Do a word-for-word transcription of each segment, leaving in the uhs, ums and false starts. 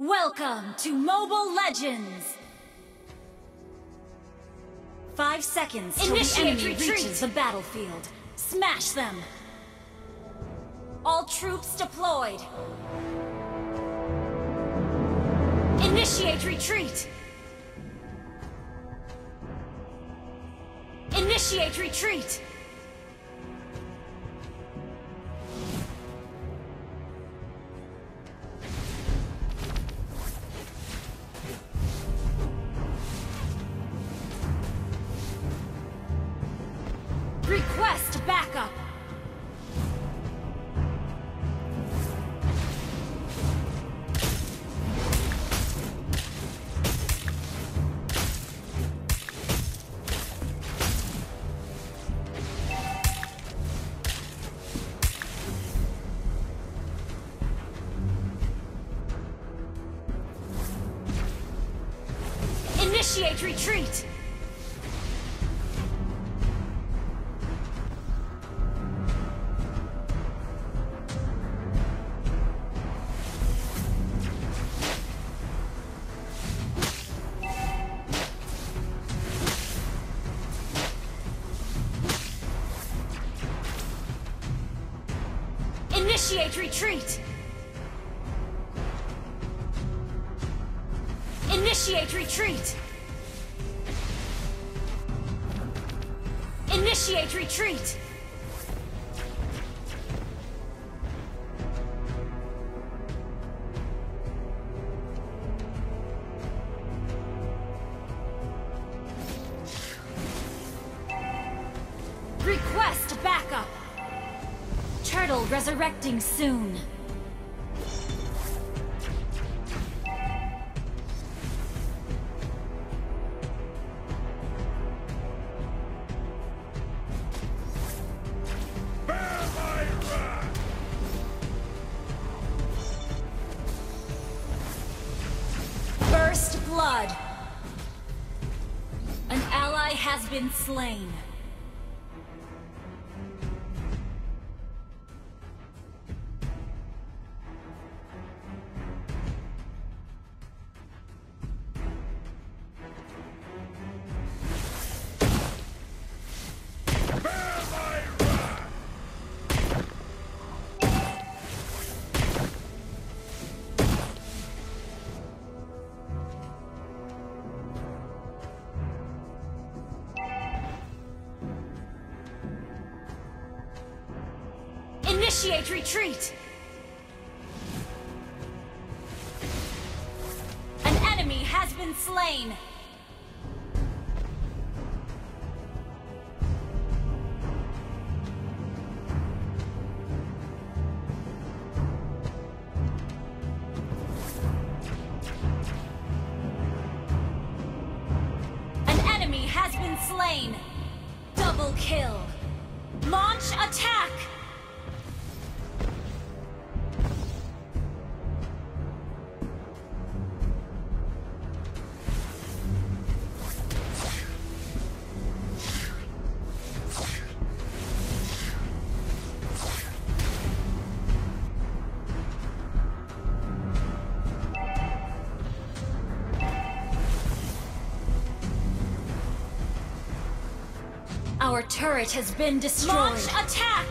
Welcome to Mobile Legends! Five seconds till the enemy reaches the battlefield. Smash them! All troops deployed! Initiate retreat! Initiate retreat! Request backup! Initiate retreat! Initiate retreat! Initiate retreat! Initiate retreat! Request backup! Turtle resurrecting soon. First blood. An ally has been slain. Initiate retreat! An enemy has been slain! An enemy has been slain! Double kill! Launch attack! Our turret has been destroyed. Launch attack!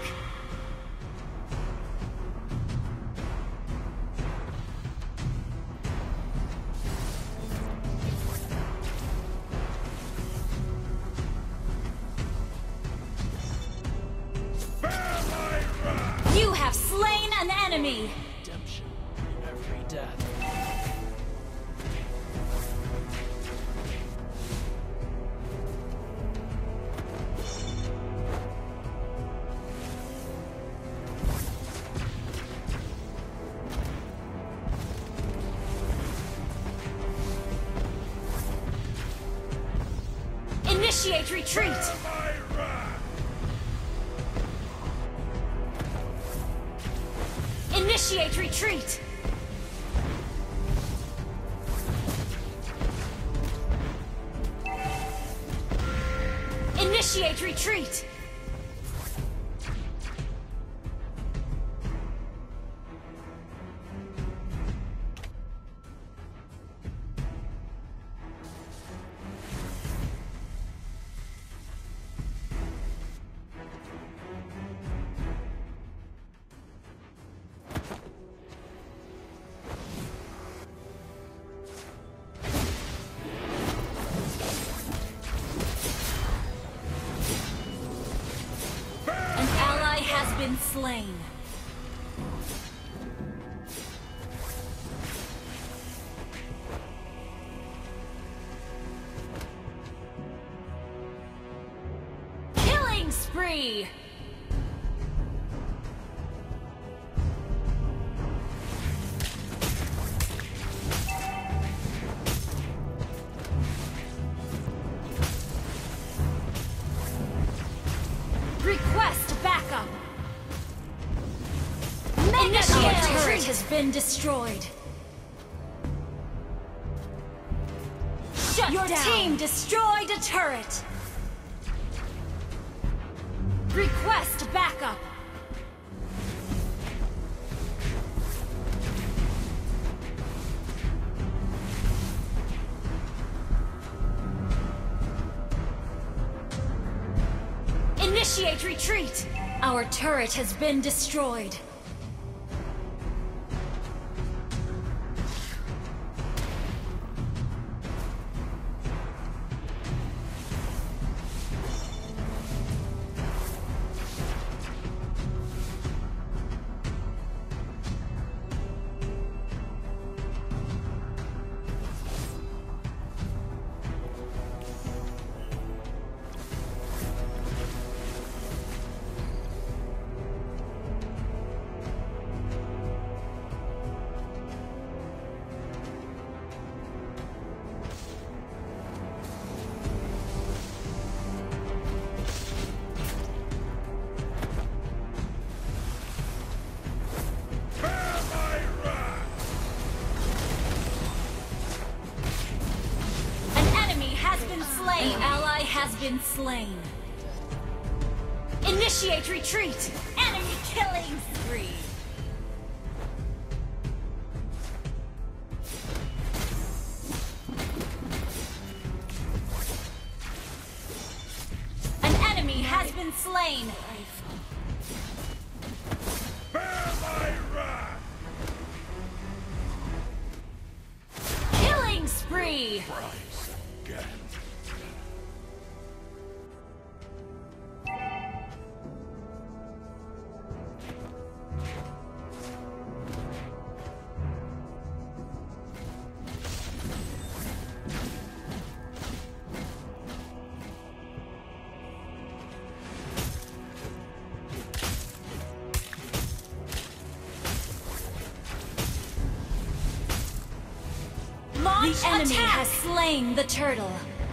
You have slain an enemy! Redemption in every death. Initiate retreat! Initiate retreat! Initiate retreat! been slain. Killing spree! Request backup! Initiate! Our turret has been destroyed. Shut Your down. Team destroyed a turret. Request backup. Initiate retreat! Our turret has been destroyed. An ally has been slain. Initiate retreat! Enemy killing spree! An enemy has been slain! Bear my wrath! Killing spree! Rise again. The enemy attack. has slain the turtle.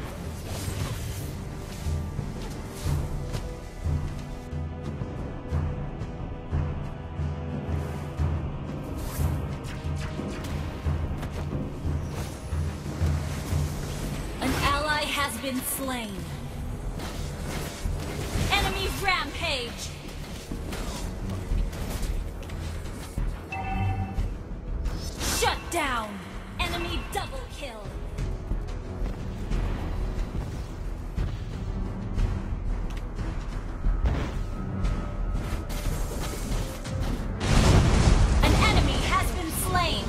An ally has been slain. Enemy rampage. Shut down. Enemy double kill. An enemy has been slain.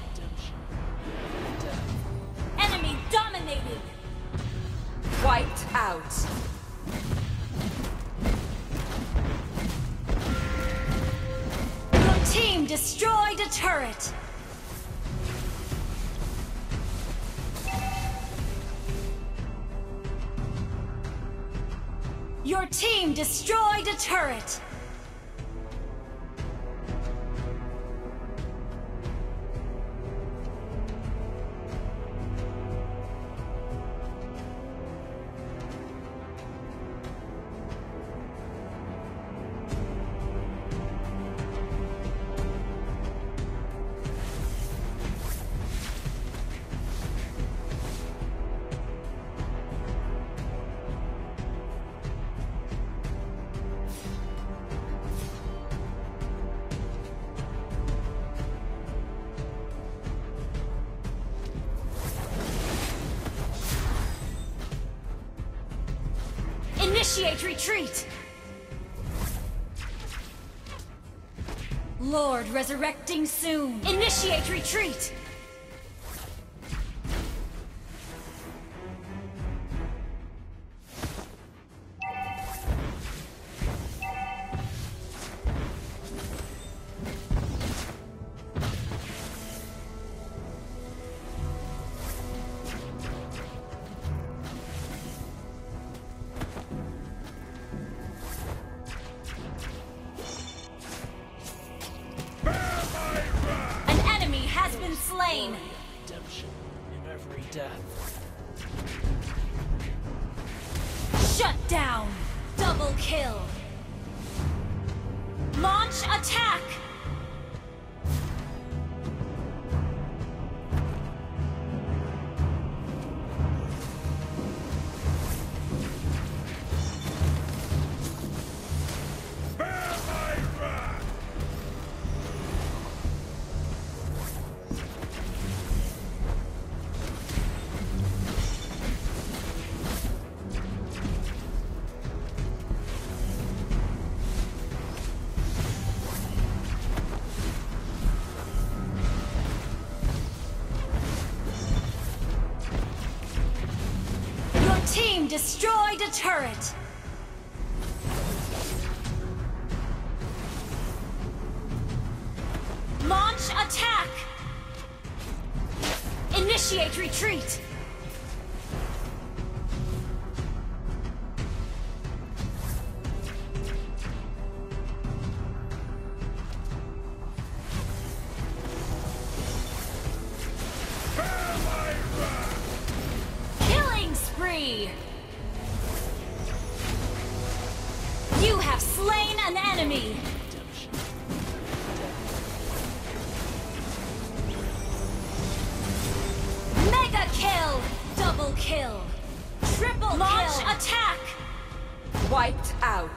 Enemy dominated. Wiped out. Your team destroyed a turret. Your team destroyed a turret! Initiate retreat! Lord resurrecting soon! Initiate retreat! Shut down! Double kill! Launch attack! Bear my wrath! Team destroyed a turret! Launch attack! Initiate retreat! Bear my wrath! Killing spree! You have slain an enemy! Mega kill! Double kill! Triple Launch kill! Launch attack! Wiped out.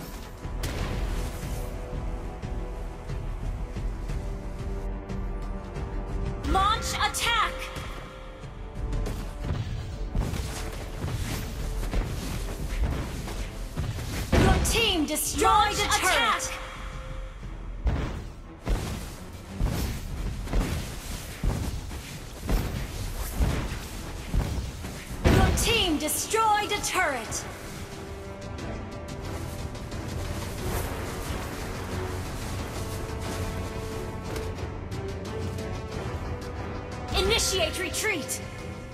Launch attack! Your team destroyed Launch a turret! Attack. Your team destroyed a turret! Initiate retreat!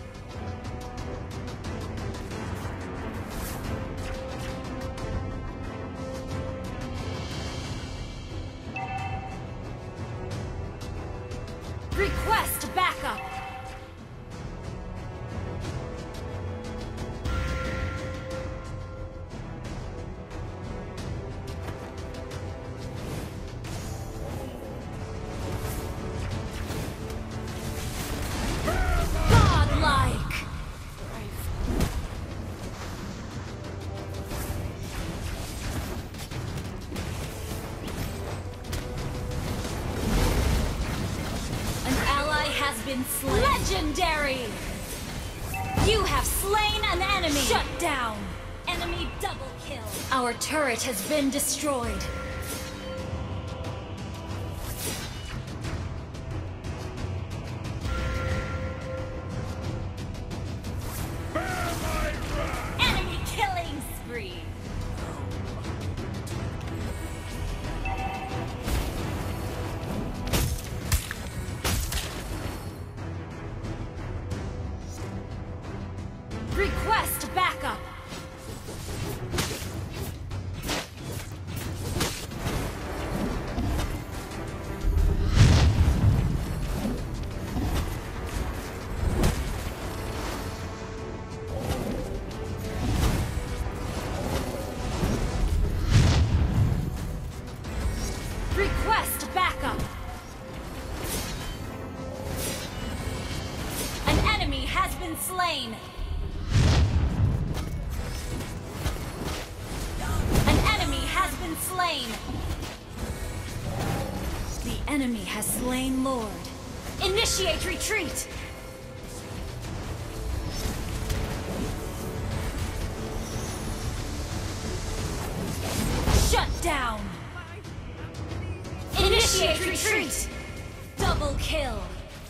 Request backup! Godlike! Has been slain. Legendary! You have slain an enemy! Shut down! Enemy double kill! Our turret has been destroyed. Bear my wrath! Enemy killing spree! Request backup! Request backup! An enemy has been slain! Slain. The enemy has slain Lord. Initiate retreat! Shut down! Initiate retreat! Double kill!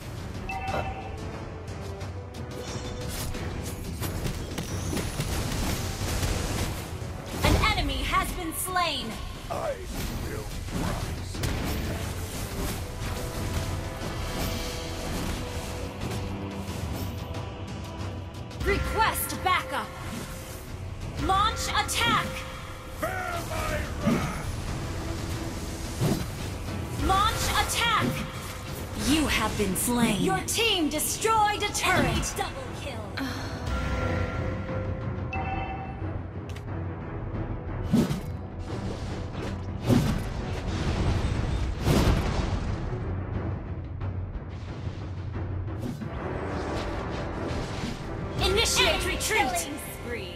An enemy has been slain! I will rise. Request backup! Launch attack! Bear my wrath! Launch attack! You have been slain. Your team destroyed a turret! Double kill! Initiate retreat! Spree.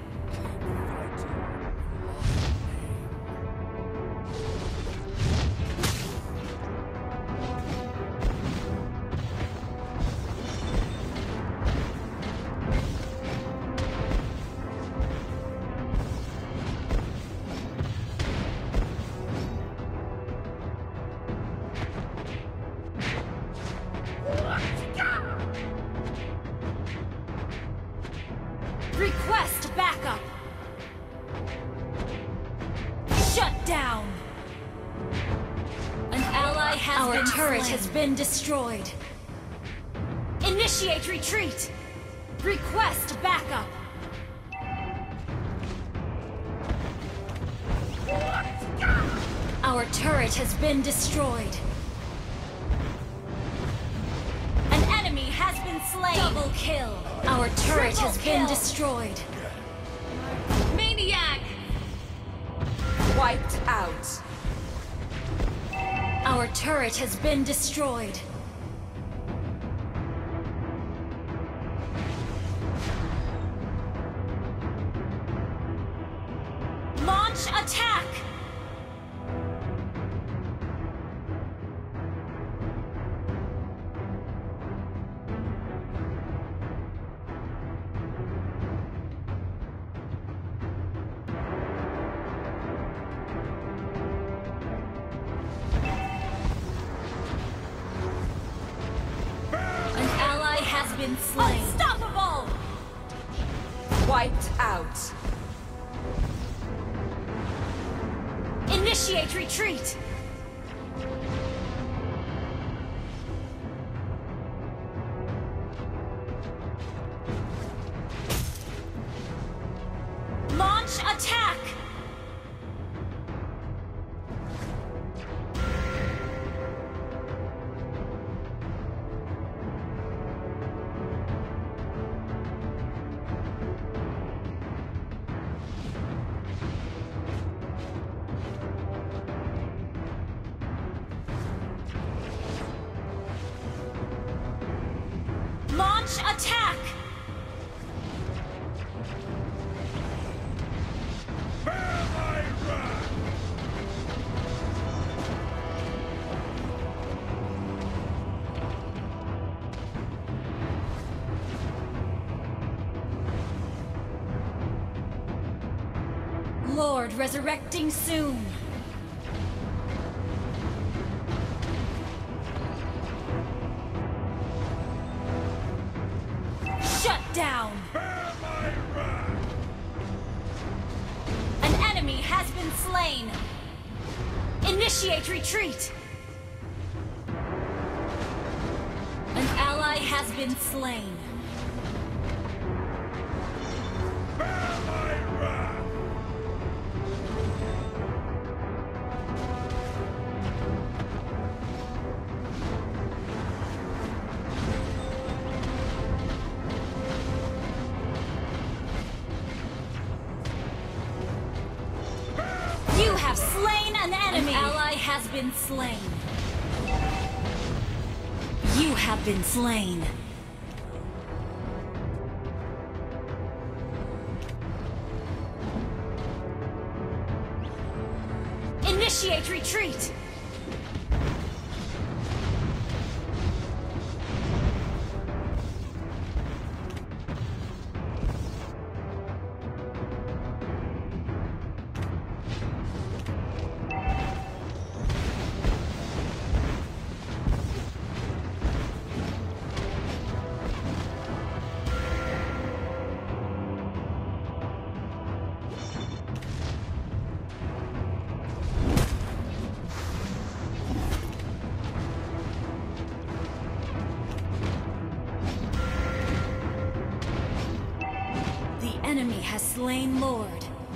Request backup! Shut down! An ally has Our been turret slain. has been destroyed. Initiate retreat! Request backup! Our turret has been destroyed. An enemy has been slain. Double kill! Our turret Triple has kill. been destroyed. Maniac! Wiped out. Our turret has been destroyed. Launch attack! Been slain. Unstoppable! Wiped out. Initiate retreat! Launch attack! Launch attack! Bear my wrath! Lord resurrecting soon. Shut down! Bear my wrath! An enemy has been slain! Initiate retreat! An ally has been slain. Bear my wrath! You have slain an enemy! An ally has been slain. You have been slain. Initiate retreat! Enemy has slain Lord.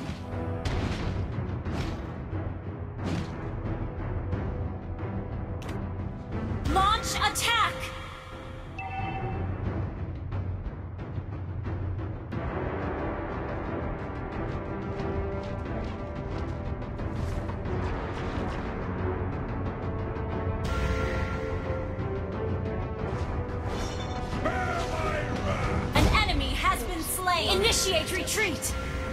Launch attack! Initiate retreat!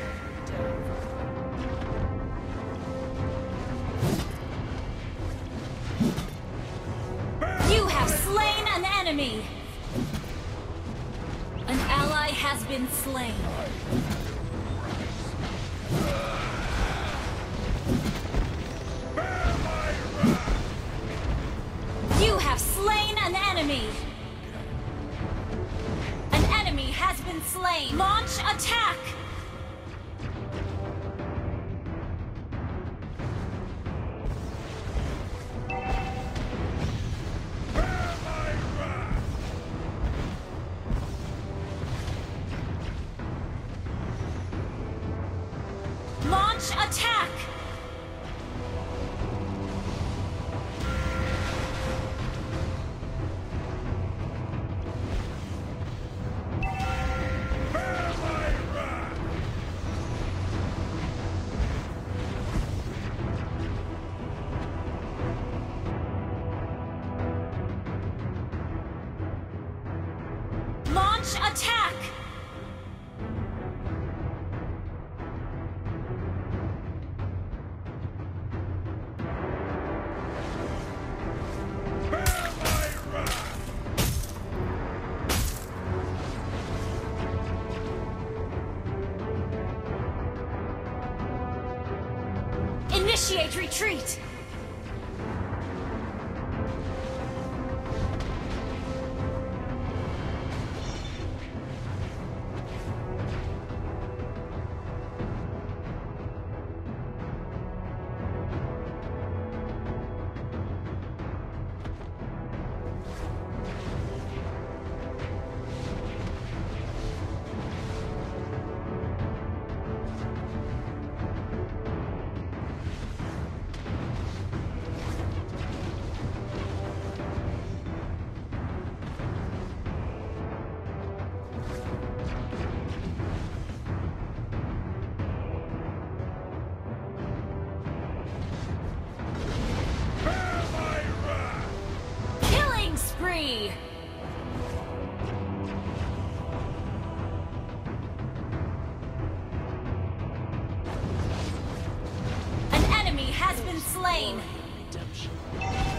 You have slain an enemy! An ally has been slain. You have slain an enemy! An enemy has been slain! Launch attack! Launch attack! Launch attack! Initiate retreat! Killing spree! An enemy has been slain! Redemption.